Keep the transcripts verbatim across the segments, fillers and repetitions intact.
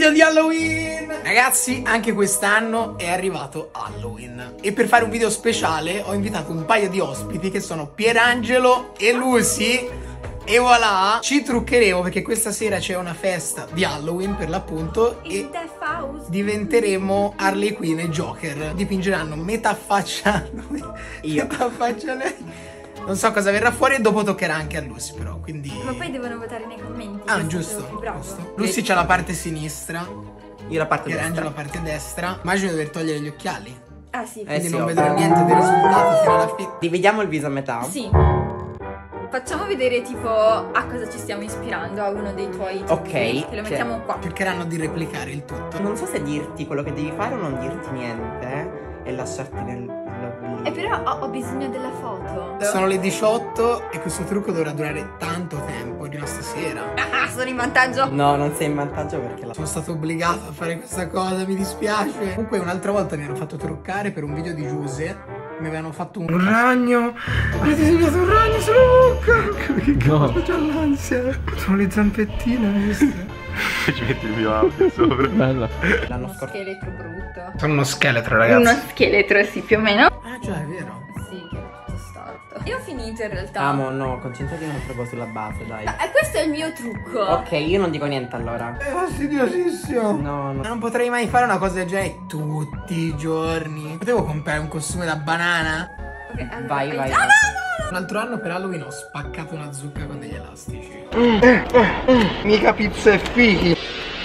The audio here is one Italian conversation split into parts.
video di Halloween! Ragazzi, anche quest'anno è arrivato Halloween e per fare un video speciale ho invitato un paio di ospiti che sono Pierangelo e Lucy. E voilà, ci truccheremo perché questa sera c'è una festa di Halloween per l'appunto e diventeremo Harley Quinn e Joker. Dipingeranno metà faccia noi, io, metà faccia lei. Non so cosa verrà fuori e dopo toccherà anche a Lucy però, quindi... Ma poi devono votare nei commenti. Ah, giusto, giusto. Lucy c'ha la parte sinistra, io la parte Pierangelo destra. la parte destra. Immagino di dover togliere gli occhiali. Ah sì. Quindi Eh, non sì, vedrò ovvio. niente dei risultati fino alla fine. Dividiamo il viso a metà. Sì. Facciamo vedere tipo a cosa ci stiamo ispirando, a uno dei tuoi trucchi, Ok, che lo che- mettiamo qua. Cercheranno di replicare il tutto. Non so se dirti quello che devi fare o non dirti niente eh, e lasciarti nel... E però ho, ho bisogno della foto. Sono le diciotto e questo trucco dovrà durare tanto tempo, di una stasera. Ah, sono in vantaggio. No, non sei in vantaggio perché la... Sono stato obbligato a fare questa cosa, mi dispiace. Comunque un'altra volta mi hanno fatto truccare per un video di Giuse. Mi avevano fatto un, un ragno. Avete disegnato un ragno sulla bocca. Che cazzo, c'ho l'ansia. Sono le zampettine, viste? Ci metti il mio audio sopra. Bella. Uno L'anno scorso... scheletro brutto. Sono uno scheletro, ragazzi. Uno scheletro, sì, più o meno. Ah già, è vero. Sì, che è tutto storto. Io ho finito in realtà. Amo, no, concentrati un altro po' sulla base, dai. E questo è il mio trucco. Ok, io non dico niente allora. È fastidiosissimo. No, no. Non potrei mai fare una cosa del genere tutti i giorni. Potevo comprare un costume da banana. Ok, allora, Vai, hai- vai, Ah, vai. no, Un altro anno per Halloween ho spaccato una zucca con degli elastici. Mica pizza e fichi.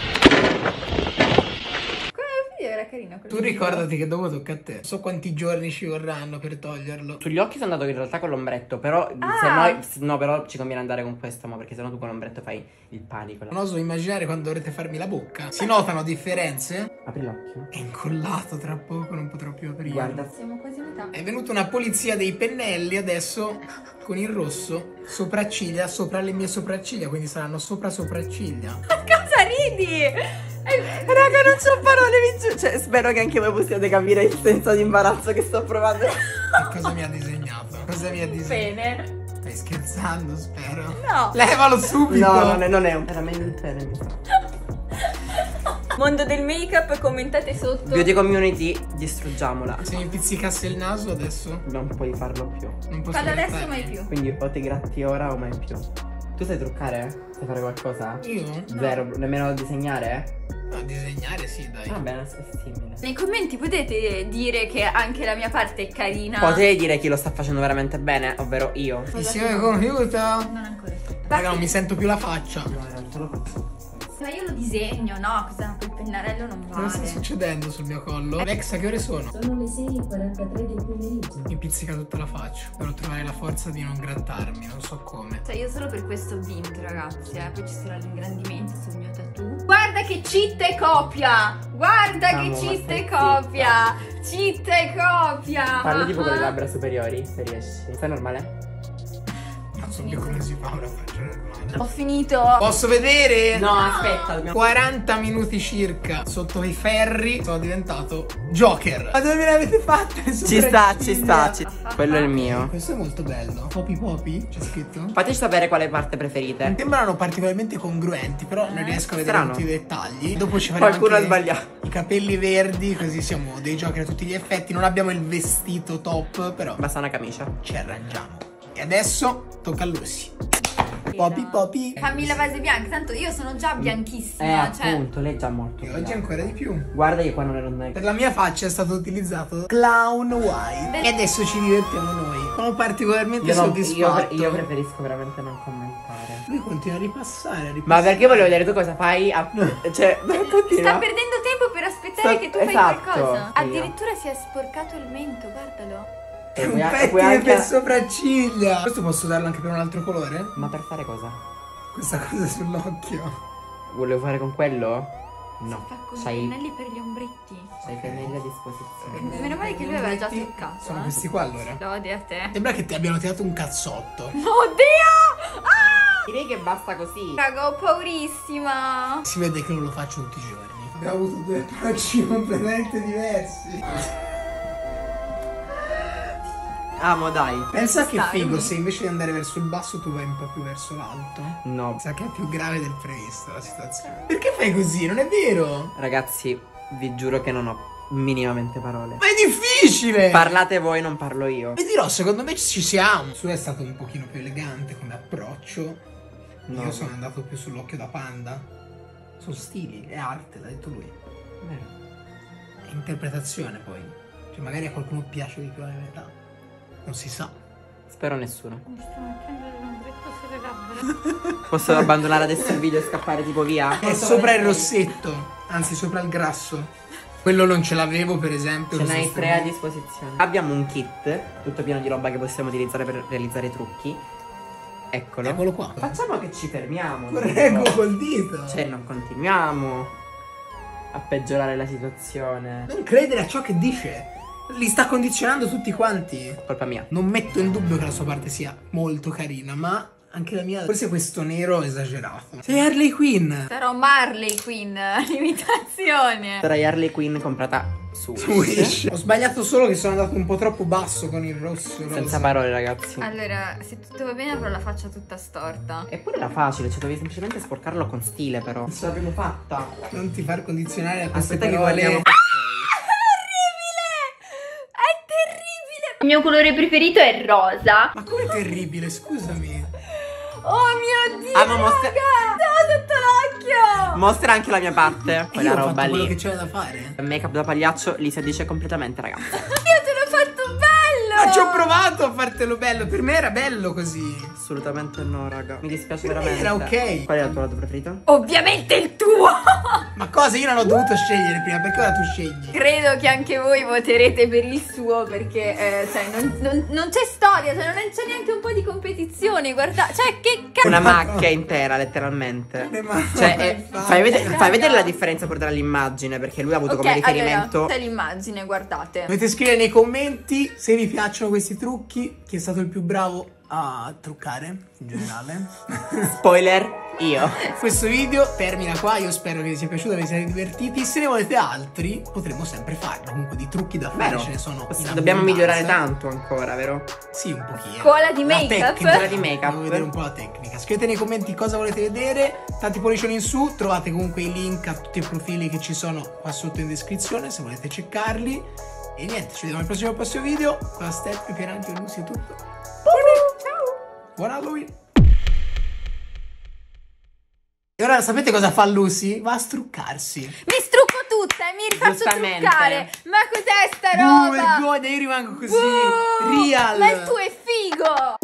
Come video era carino quello. Tu ricordati che dopo tocca a te. Non so quanti giorni ci vorranno per toglierlo. Sugli occhi sono andato in realtà con l'ombretto, però se Ah. noi... No, però ci conviene andare con questo, ma perché sennò tu con l'ombretto fai il panico. Non oso immaginare quando dovrete farmi la bocca. Si notano differenze? Apri l'occhio. È incollato tra poco, non potrò più aprire. Guarda. Siamo quasi a metà. È venuta una polizia dei pennelli adesso con il rosso. Sopracciglia sopra le mie sopracciglia, quindi saranno sopra sopracciglia. Cosa ridi? Raga, non c'ho parole, vi giuro. Cioè, spero che anche voi possiate capire il senso di imbarazzo che sto provando. Che cosa mi ha disegnato? Cosa mi ha disegnato? Bene. Stai scherzando, spero. No. Levalo subito. No, non è, non è un... Era meglio il pene, mi sa. Mondo del make-up, commentate sotto. Beauty community, distruggiamola. Se mi pizzicasse il naso adesso Non puoi farlo più. non posso Fallo adesso grattarmi. mai più. Quindi o ti gratti ora o mai più. Tu sai truccare? Sai fare qualcosa? Io? Zero, nemmeno disegnare? A disegnare sì, dai. Va bene, è simile. Nei commenti potete dire che anche la mia parte è carina. Potete dire chi lo sta facendo veramente bene, ovvero io. Insieme computer. Non ancora. Raga, non mi sento più la faccia. No, in realtà lo faccio. Ma io lo disegno, no? Cosa? Quel pennarello non Cosa sta vale. succedendo sul mio collo? Alexa, che ore sono? Sono le sei e quarantatré del pomeriggio. Mi pizzica tutta la faccia. Devo trovare la forza di non grattarmi, non so come. Cioè, io solo per questo ho vinto, ragazzi, eh. Poi ci sarà l'ingrandimento sul mio tattoo. Guarda che cheat e copia! Guarda Amo, che ma cheat stai e copia! Cheat e copia! Parli tipo con le labbra superiori, se riesci. Stai normale? Non so più come si fa una faccia normale. Ho finito. Posso vedere? No, aspetta, dobbiamo... quaranta minuti circa sotto i ferri sono diventato Joker. Ma dove me l'avete fatta? Ci sta, ci sta, ci... Quello è il mio. Questo è molto bello. Poppy Poppy, c'è scritto. Fateci sapere quale parte preferite. Sembrano particolarmente congruenti, però non riesco a vedere Strano. tutti i dettagli. Dopo ci faremo Qualcuno ha anche sbagliato. i capelli verdi, così siamo dei Joker a tutti gli effetti. Non abbiamo il vestito top, però Basta una camicia. ci arrangiamo. E adesso tocca a Lucy. Poppy Poppy. Fammi la base bianca, tanto io sono già Eh, bianchissima. cioè, appunto, lei è già molto E oggi bianca. ancora di più. Guarda che qua non ero Per la mia faccia è stato utilizzato Clown White. E adesso ci divertiamo noi. Sono particolarmente io, non, io, soddisfatto. pre- io preferisco veramente non commentare. Lui continua a ripassare, a ripassare. Ma perché volevo vedere tu cosa fai? A... Cioè, continua. sta perdendo tempo per aspettare Sta- che tu fai esatto. qualcosa. Sì. Addirittura si è sporcato il mento, guardalo. È E un puoi a- e pettine puoi anche- per sopracciglia. Questo posso darlo anche per un altro colore? Ma per fare cosa? Questa cosa sull'occhio. Volevo fare con quello? No. Fa con i C'hai pennelli per gli ombretti. c'hai i pennelli a disposizione. Meno male che lui aveva già toccato. Sono eh. questi qua allora. Lode a te. Sembra che ti abbiano tirato un cazzotto. Oddio! Ah! Direi che basta così. Raga, ho paurissima. Si vede che non lo faccio tutti i giorni. Abbiamo avuto due approcci completamente diversi. Amo, dai. Pensa che Stai. figo se invece di andare verso il basso tu vai un po' più verso l'alto. No. Sa che è più grave del previsto la situazione. Perché fai così? Non è vero? Ragazzi, vi giuro che non ho minimamente parole. Ma è difficile! Parlate voi, non parlo io. Vi dirò, secondo me ci siamo. Su è stato un pochino più elegante come approccio. No. Io sono andato più sull'occhio da panda. Sono stili, è arte, l'ha detto lui. Vero. È interpretazione poi. Cioè magari a qualcuno piace di più la verità. Non si sa. Spero nessuno. Mi sto mettendo l'ombretto sulle labbra. Posso abbandonare adesso il video e scappare tipo via? È sopra il rossetto, anzi sopra il grasso. Quello non ce l'avevo per esempio. Ce questo n'hai tre a strumento. disposizione. Abbiamo un kit tutto pieno di roba che possiamo utilizzare per realizzare i trucchi. Eccolo. Eccolo qua. Facciamo che ci fermiamo. Correggo col dito. Cioè non continuiamo a peggiorare la situazione. Non credere a ciò che dice. Li sta condizionando tutti quanti. Colpa mia. Non metto in dubbio che la sua parte sia molto carina, ma anche la mia. Forse questo nero è esagerato. Sei Harley Quinn. Sarò Marley Quinn, l'imitazione. Sarai Harley Quinn comprata su Su Wish. Ho sbagliato solo che sono andato un po' troppo basso con il rosso. Senza rosa. parole, ragazzi. Allora, se tutto va bene avrò la faccia tutta storta. Eppure era facile, cioè dovevi semplicemente sporcarlo con stile, però. Ce l'abbiamo fatta. Non ti far condizionare a queste Aspetta che parole. guardiamo. È terribile! Il mio colore preferito è rosa. Ma com'è terribile, scusami. Oh mio Dio! Ah, ma mostra- Stavo sotto l'occhio! Mostra anche la mia parte. E Quella io ho roba fatto quello lì. che c'era da fare. Make up da pagliaccio li si addice completamente, ragazzi. Io te l'ho fatto bello! Ma ci ho provato a fartelo bello. Per me era bello così. Assolutamente no, raga. Mi dispiace Per me veramente. era ok. Qual è il tuo lato preferito? Ovviamente il tuo! Ma cosa? Io non ho dovuto scegliere prima, perché ora tu scegli? Credo che anche voi voterete per il suo perché eh, cioè, non, non- non c'è storia, cioè, non c'è neanche un po' di competizione, guarda, cioè che cazzo. Una macchia intera, letteralmente. Le mani. Cioè, eh, Infatti. fai, vedere, fai vedere la differenza pure tra l'immagine, perché lui ha avuto Ok, come riferimento. allora, c'è l'immagine, guardate. Dovete scrivere nei commenti se vi piacciono questi trucchi, chi è stato il più bravo a truccare in generale. Spoiler, io. Questo video termina qua, io spero che vi sia piaciuto, vi siate divertiti. Se ne volete altri potremo sempre farlo, comunque di trucchi da fare Vero. ce ne sono in Dobbiamo abbondanza. migliorare tanto ancora, vero? Sì, un pochino. Scuola di La make-up? tecnica, Scuola di make-up. Devo vedere un po' la tecnica. Scrivete nei commenti cosa volete vedere, tanti pollicioni in su, trovate comunque i link a tutti i profili che ci sono qua sotto in descrizione se volete ceccarli. E niente, ci vediamo al prossimo prossimo video. Con la Steppi, Pierangelo e Lucy è tutto. Ciao! Buon Halloween! E ora sapete cosa fa Lucy? Va a struccarsi. Mi strucco tutta e mi rifaccio Giustamente. truccare. Ma cos'è sta Uh, roba? vergogna, io rimango così. Uh, Real. Ma il tuo è figo!